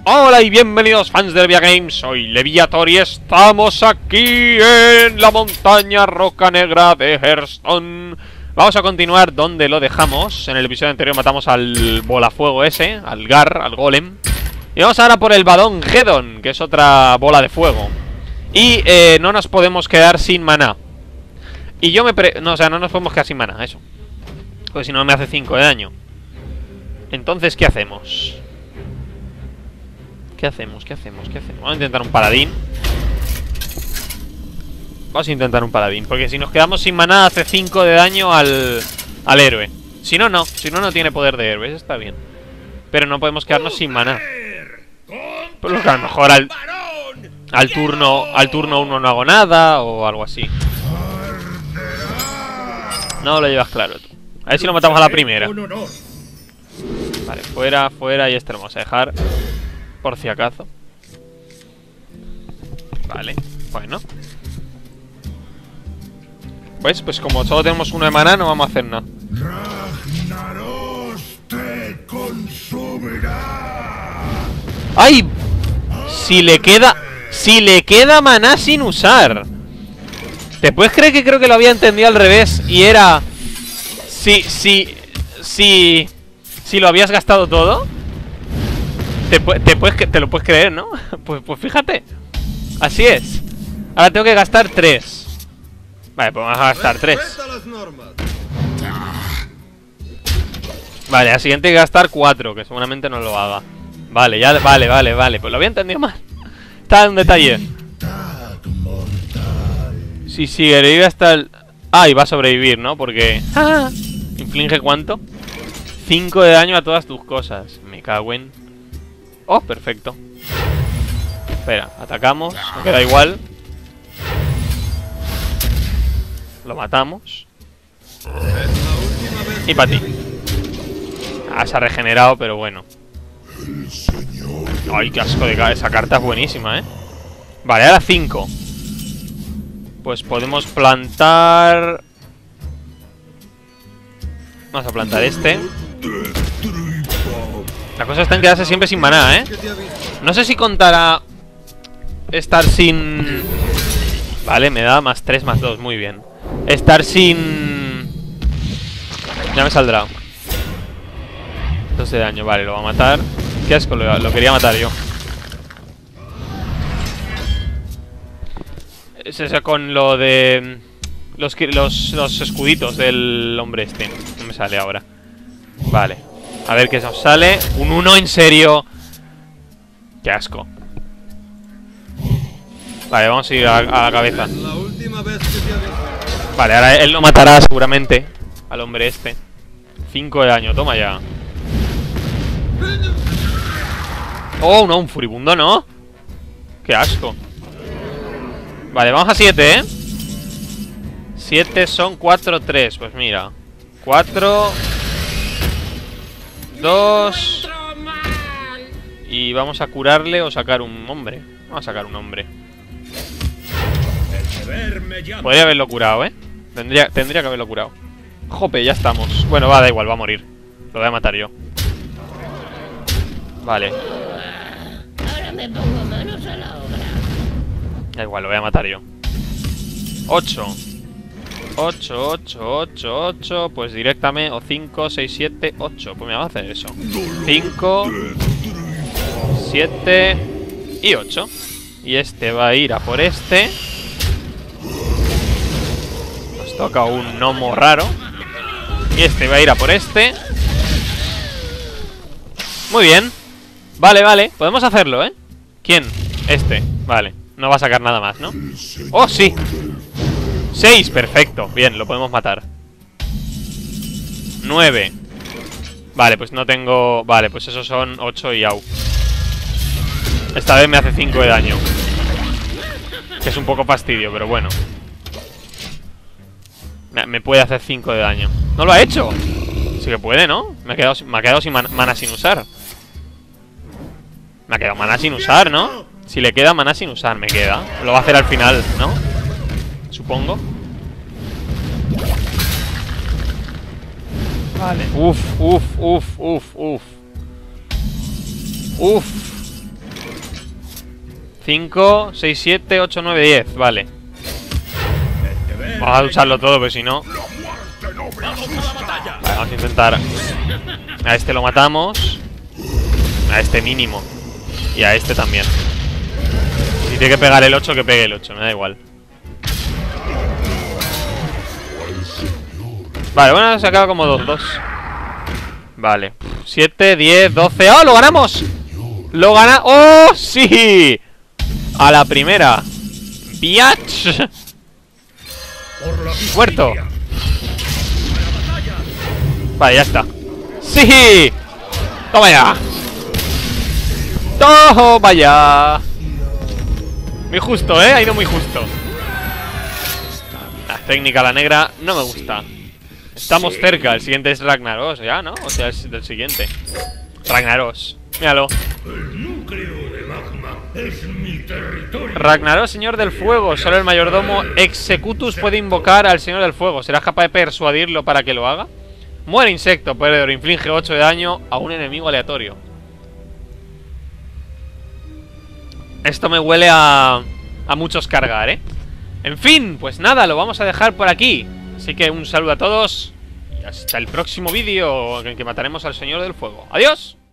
Hola y bienvenidos fans de Levia Games, soy Leviator y estamos aquí en la montaña roca negra de Hearthstone. Vamos a continuar donde lo dejamos. En el episodio anterior matamos al bolafuego ese, al Gar, al golem. Y vamos ahora por el Badon Geddon, que es otra bola de fuego. Y no nos podemos quedar sin maná. Y yo no, o sea, no nos podemos quedar sin maná, eso. Porque si no me hace 5 de daño. Entonces, ¿qué hacemos? ¿Qué hacemos? Vamos a intentar un paladín. Vamos a intentar un paladín, porque si nos quedamos sin maná hace 5 de daño al héroe. Si no, no. Si no, no tiene poder de héroe. Eso está bien. Pero no podemos quedarnos sin maná. Por lo que a lo mejor al turno 1 no hago nada o algo así. No lo llevas claro tú. A ver si lo matamos a la primera. Vale, fuera y este lo vamos a dejar por si acaso. Vale, bueno. Pues como solo tenemos uno de maná, no vamos a hacer nada. ¡Ay! Si le queda maná sin usar. ¿Te puedes creer que creo que lo había entendido al revés? Y era... Si lo habías gastado todo. Te lo puedes creer, ¿no? Pues fíjate. Así es. Ahora tengo que gastar 3. Vale, pues vamos a gastar 3. Vale, al siguiente hay que gastar 4, que seguramente no lo haga. Vale, ya, vale. Pues lo había entendido mal. Está en un detalle. Si sobrevive hasta el... Ah, y va a sobrevivir, ¿no? Porque... ¡Ah! ¿Inflige cuánto? 5 de daño a todas tus cosas. Me cago en... Oh, perfecto. Espera, atacamos. Me queda igual. Lo matamos. Y para ti. Ah, se ha regenerado, pero bueno. Ay, qué asco de esa carta es buenísima, ¿eh? Vale, ahora 5. Pues podemos plantar... Vamos a plantar este. La cosa está en quedarse siempre sin maná, ¿eh? No sé si contará estar sin... Vale, me da más 3, más 2, muy bien. Estar sin... Ya me saldrá 2 de daño, vale, lo va a matar. Qué asco, lo quería matar yo. Es eso con lo de... Los escuditos del hombre este. No me sale ahora. Vale. A ver qué nos sale. Un 1, en serio. Qué asco. Vale, vamos a ir a la cabeza. Vale, ahora él lo matará seguramente al hombre este. 5 de daño, toma ya. Oh, no, un furibundo, ¿no? Qué asco. Vale, vamos a 7, ¿eh? 7 son 4, 3. Pues mira, 4 2. Y vamos a curarle o sacar un hombre. Vamos a sacar un hombre. Podría haberlo curado, ¿eh? Tendría que haberlo curado. Jope, ya estamos. Bueno, da igual, va a morir. Lo voy a matar yo. Vale. Ahora me pongo manos a la obra. Da igual, lo voy a matar yo. 8. 8. Pues directamente. O 5, 6, 7, 8. Pues me va a hacer eso. 5, 7 y 8. Y este va a ir a por este. Nos toca un gnomo raro. Y este va a ir a por este. Muy bien. Vale. Podemos hacerlo, ¿eh? ¿Quién? Este. Vale. No va a sacar nada más, ¿no? ¡Oh, sí! 6, perfecto. Bien, lo podemos matar. 9. Vale, pues no tengo... Vale, pues esos son 8 y au. Esta vez me hace 5 de daño. Que es un poco fastidio, pero bueno. Me puede hacer 5 de daño. ¡No lo ha hecho! Sí que puede, ¿no? Me ha quedado sin maná sin usar. Me ha quedado maná sin usar, ¿no? Si le queda maná sin usar, me queda. Lo va a hacer al final, ¿no? Supongo. Vale. Uf. 5, 6, 7, 8, 9, 10. Vale. Vamos a usarlo todo, pero si no... Vale, vamos a intentar... A este lo matamos. A este mínimo. Y a este también. Si tiene que pegar el 8, que pegue el 8. Me da igual. Vale, bueno, se acaba como 2-2. Vale. 7, 10, 12. ¡Oh, lo ganamos! ¡Lo gana! ¡Oh, sí! A la primera. ¡Biatch! ¡Muerto! Vale, ya está. ¡Sí! ¡Toma ya! ¡Toma ya! Muy justo, ¿eh? Ha ido muy justo. La técnica, la negra, no me gusta. Estamos cerca, el siguiente es Ragnaros, ya, ¿no? O sea, es del siguiente. Ragnaros, míralo. Ragnaros, señor del fuego. Solo el mayordomo Executus puede invocar al señor del fuego. ¿Serás capaz de persuadirlo para que lo haga? Muere insecto, perdedor. Inflige 8 de daño a un enemigo aleatorio. Esto me huele a muchos cargar, ¿eh? En fin, pues nada, lo vamos a dejar por aquí. Así que un saludo a todos y hasta el próximo vídeo en el que mataremos al señor del fuego. ¡Adiós!